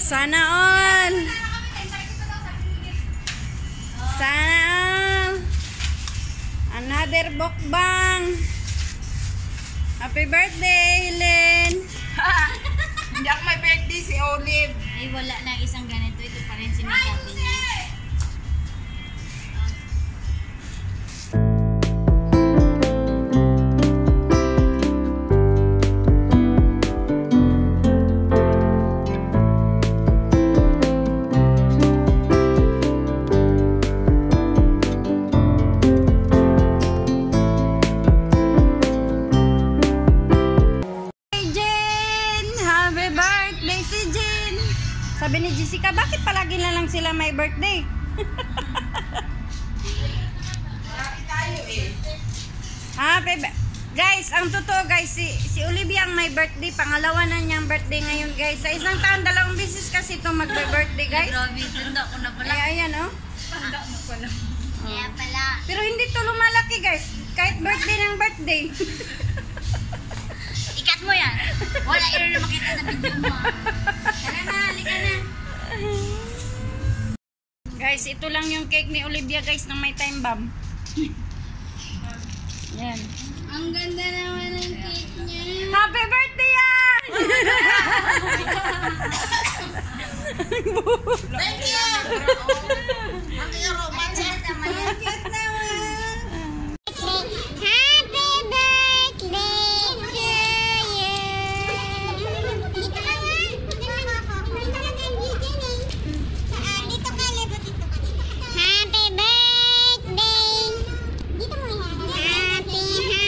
Sana all. Sana all. Another bukbang. Happy birthday, Helen. Hindi ako may birthday si Olive. Ay, wala na isang ganito. Ito pa rin sinasabi niya. Sabi ni Jessica, bakit palagi na lang sila may birthday? Guys, ang totoo guys, si Olivia ang may birthday. Pangalawa na niyang birthday ngayon guys. Sa isang taon, 2 beses kasi itong mag-birthday guys. Grabe, tanda ko na pala. Ay, ayan oh. Tanda mo pala. Kaya pala. Pero hindi to lumalaki guys. Kahit birthday ng birthday. Ikat mo yan. Wala yun na makita sa video mo. Tara na, halika na. Guys, ito lang yung cake ni Olivia guys na may time bomb. Yan. Ang ganda naman ng cake niya. Happy birthday yan! Thank you! Ang romantic naman yan. Cute naman. Happy birthday to you. Dito ka nga. Dito ka, Lebo. Dito ka. Happy birthday. Dito mo yan. Happy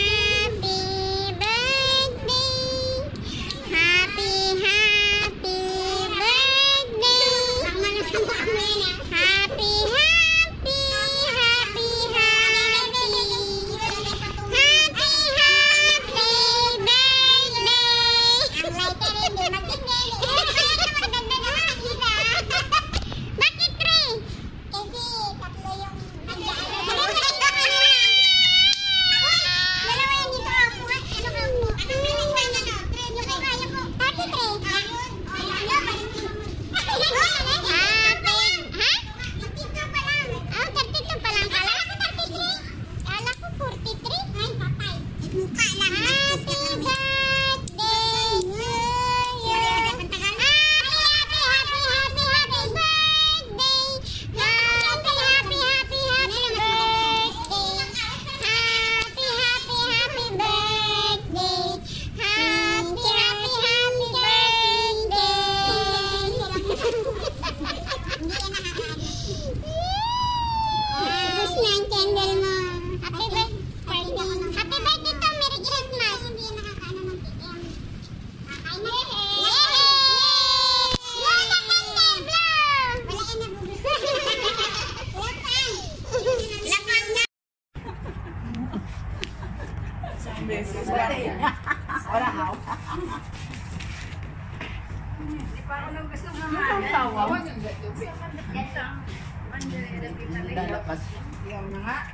birthday. Happy birthday. Bakit 3? Kasi 3 yung dalawa yan dito ako. Wala ako. Hindi pa ako nang gusto Ang mamahal. tawa. Lalapas. Yan na nga.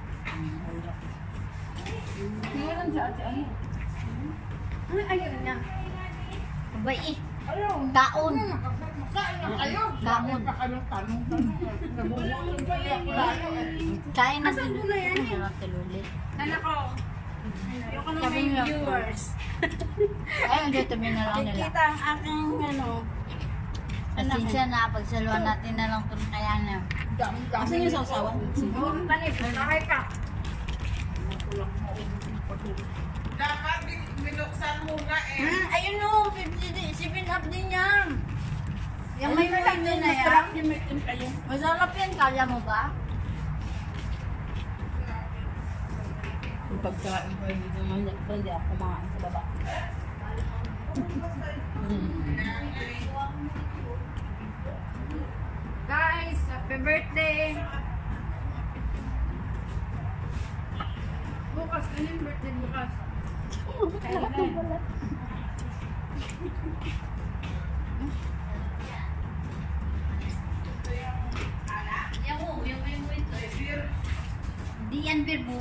Meron siya ate ano? Ayun niya. Abay eh. Ayaw. Kaon. Kain na kayo. Kaon. Tanong. Nabubulong pa yung lalo eh. Kain na Asan ko na yan? Sarap taluli. Anak ko. Ayoko na Sabi may niya. viewers. Ay, ang dito na lang nila. Kikita ang aking ano. Pasensya na, pagsaluan natin na lang itong kaya na. Asan yung sausawan? Kanip, nakay ka. Dapat binuksan mo nga eh. Ayun o, 7 up din yan. Yung may wala din na yan. Masarap yan, kaya mo ba? Yung pagkain ko, hindi naman hindi ako kumain sa baba. Guys, happy birthday. Bukas, ano yung birthday bukas? Kailan? Di yan, Birbo.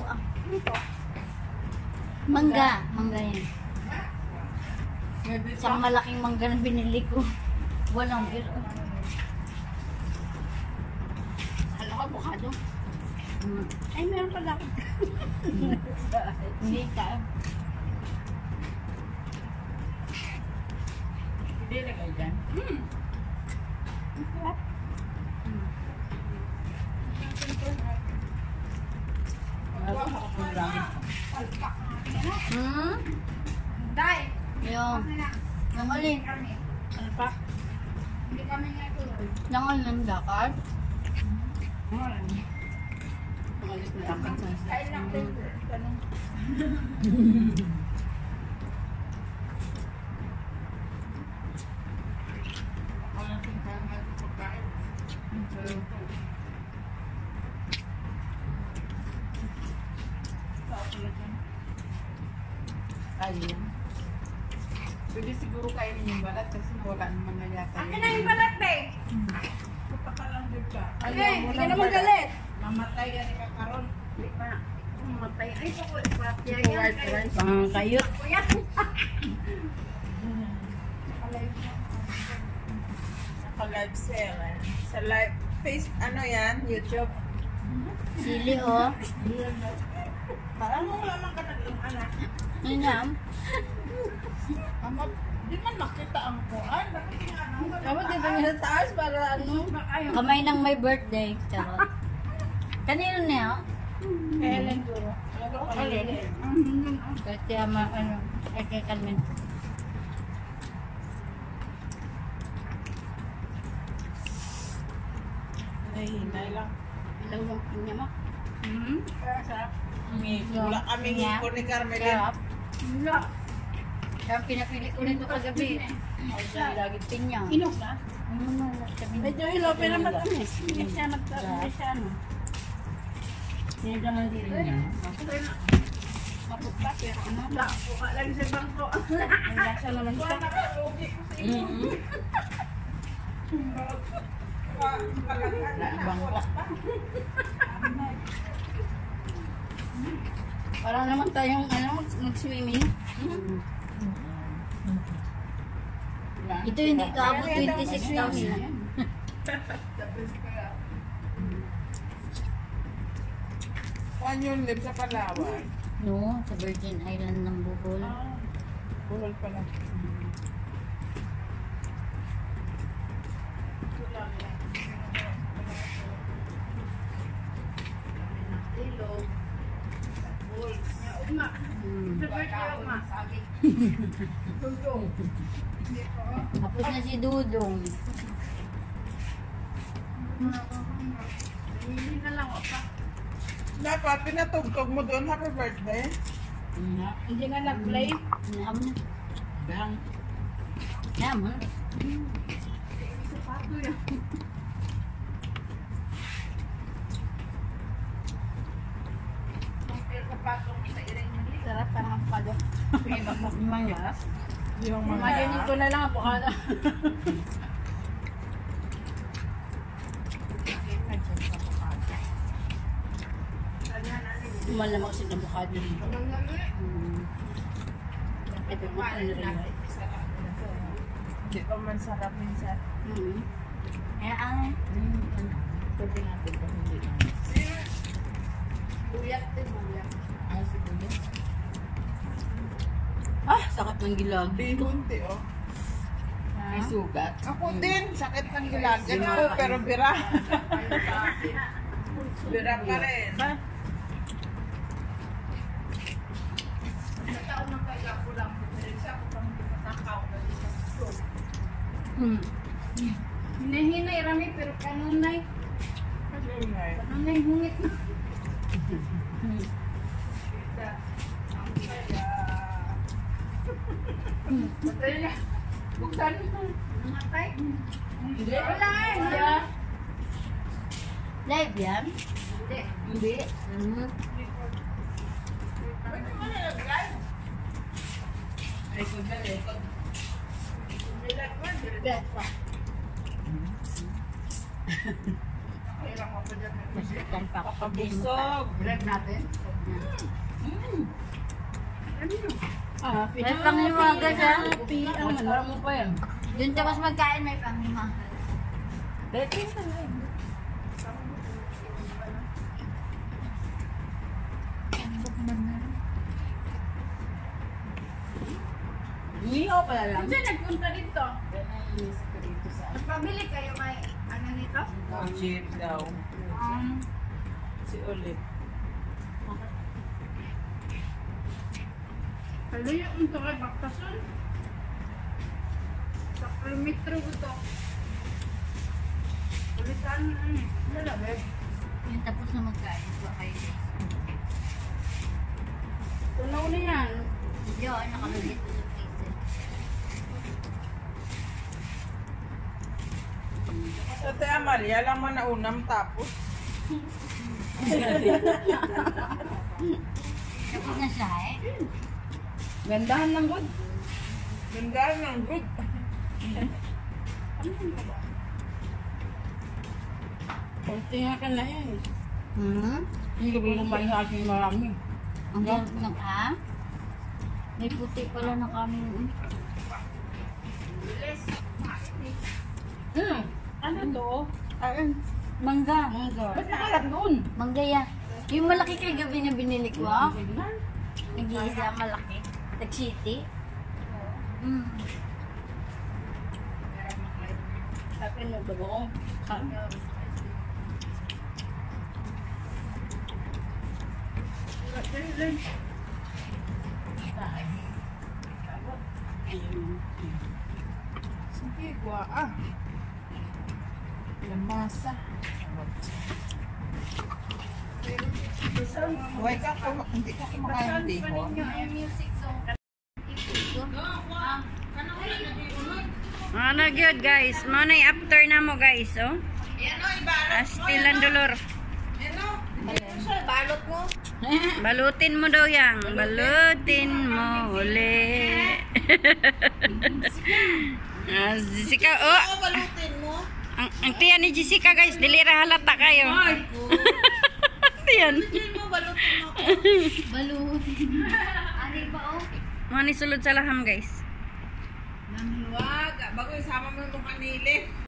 Mangga. Mangga yan. Isang malaking mangga na binili ko. Walang beer. Hala ka, bukado. Ay, meron pala ako. Hindi ka. Hindi na kayo dyan. Day. Yung alin? Ano pa? Hindi kami nga tuloy. Yung alin dakar? Yung alin dakar. Kain lang din. Ganun. Ayun. Pwede siguro kainin yung balat kasi wala naman na yata. Akin na yung balat, be. Puta ka lang din ka. Okay, hindi ka naman galit. Mamatay yan ni Kakaroon. Hindi pa. Mamatay. Ay, pako. Papya White yan. rice. Pangkayot. Kuya. Sa live sale. Sa live face, ano yan? YouTube. Sili oh. Parang mo lamang ka nag-anak. Inam. Ama, di man makita ang kuan. Bakit nga ano? Dapat dito sa taas para ano. Kamay ng may birthday. Charot. Kanino niya? Ellen duro. Ellen. Kasi ama ano. Ay kay Carmen. Nahinay lang. Ilaw yung pinya mo. Wala kaming iko ni Carmela. Sarap. Wala. Kaya pinapili ko nito kagabi. Lagi pinya. Inog na? Medyo ilaw pero matamis. Hindi siya matamis siya ano. Hindi naman dito niya. Maputla. Pero ano? Buka lang sa bangko. Ang lasa naman siya. Bangka. Parang naman tayong ano, mag-swimming. Ito hindi kaabot 26,000. Kuan yung live sa Palawan. No, sa Virgin Island ng Bohol. Buhol pala. Ugma. Sa birthday, ugma. Tapos na si Dudong. Hindi na lang, opa. Dapat pinatugtog mo doon, happy birthday. Hindi nga nag-play. Naam na. Bang. Naam ha? Sapato yan. Sarap pa ng palo. Mangas. Yung mga... Imaginein ko na lang po. Malamang kasi ng bukado dito. Ito mo ano rin. Hindi pa man sarap minsan. Eh, ang Pwede natin kung hindi na. Buyat din, buyat. Ah, sige. sakit ng gilag. Bihunti, oh. May sugat. Ako din, sakit ng gilagan ko, pero bira. Bira pa rin. Hinahinay, rami, pero kanunay. Kanunay, hungit na. Matay na. Buksan mo. Matay. Hindi. Wala eh. Live yan? Hindi. Hindi. Masaktan pa ako. Pabusog. Vlog natin. May pangliwaga siya. Ang ano mo pa yan. Doon tapos magkain may pangima. Dito yung tanay. Ihaw pala lang. Saan nagpunta dito? Pabili kayo kay ano nito? Chip daw. Si Ulit. Kalayo ito kay Baktason. Sa kilometro ko to. Ulitan na ano. Wala ba? Yung tapos na magkain ko kayo. Tunaw na yan. Hindi ako nakalagay ko sa freezer. Sa Ate Amalia lang man na unam tapos. Tapos na siya eh. Gandahan ng good. Gandahan ng good. Kunti nga ka na yan. Hindi ko kumain sa aking marami. Ang sarap ng ha? May puti pala na kami. Ano to? Ayun. Mangga. Ba't nakalat doon? Mangga yan. Yung malaki kay gabi na binili ko ah. Nag-iisa malaki. Nag-city. Sa akin mo ba buong? Sige, kuha ah. Lamasa. Huwag ka ko, hindi ka kumakain di ko. Ano good guys? Muna after na mo guys oh. Astilan dolor. Balot mo. Balutin mo daw yang. Balutin mo uli. Jessica oh. Balutin mo. Ang tiyan ni Jessica guys, dilira halata kayo. Tiyan. Mo, balutin mo. Balutin. Ani pa oh. Mani sulod sa laham guys. Huwag, bago isama mo yung kanilip.